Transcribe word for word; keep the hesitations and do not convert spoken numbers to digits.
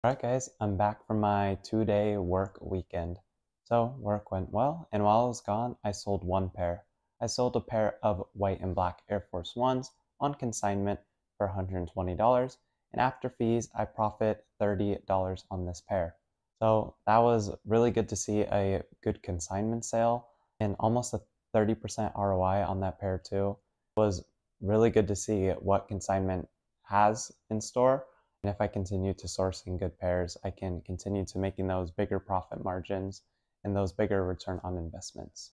Alright guys, I'm back from my two-day work weekend. So work went well, and while I was gone, I sold one pair. I sold a pair of white and black Air Force Ones on consignment for one hundred twenty dollars, and after fees, I profit thirty dollars on this pair. So that was really good to see a good consignment sale and almost a thirty percent R O I on that pair too. It was really good to see what consignment has in store. And if I continue to sourcing good pairs, I can continue to making those bigger profit margins and those bigger return on investments.